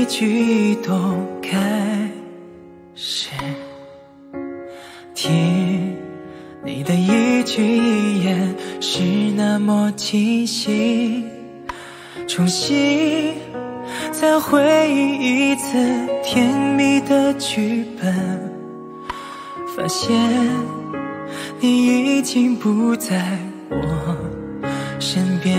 举动开始，听你的一句一言是那么清晰，重新再回忆一次甜蜜的剧本，发现你已经不在我身边。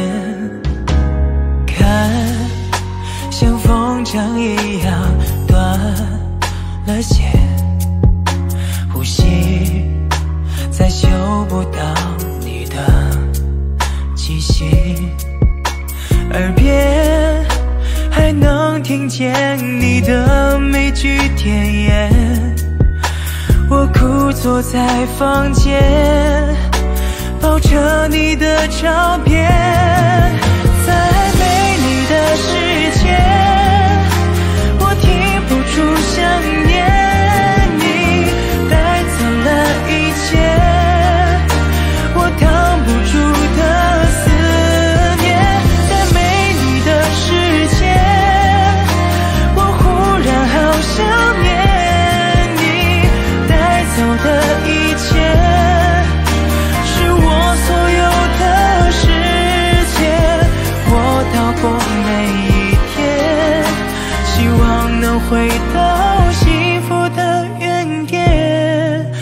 看像风筝一样断了线，呼吸再嗅不到你的气息，耳边还能听见你的每句甜言。我枯坐在房间，抱着你的照片，在没你的世界，我停不住想念，你带走了一切，我挡不住的思念。在没你的世界，我忽然好想念你带走的一切，是我所有的世界。我到过每一天，希望能回到幸福的原点。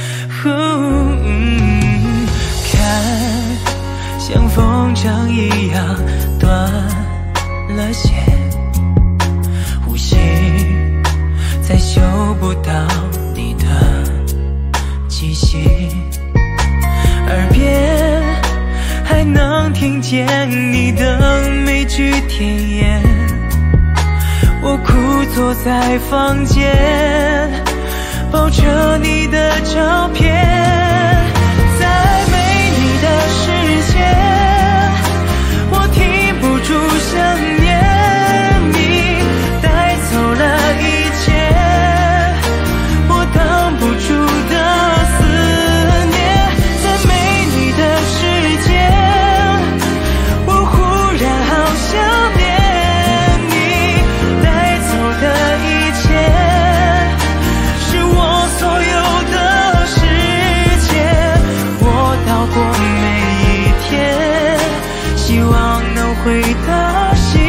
看像风筝一样断了线，呼吸再嗅不到你的气息，耳边还能听见你的每句甜言。我枯坐在房间，抱着你的照片，在没你的世界，我停不住想念，你带走了一切，我挡不住的思念。在没你的世界，我忽然好想念你带走的一切，是我所有的世界。我到过每一天，希望能回到幸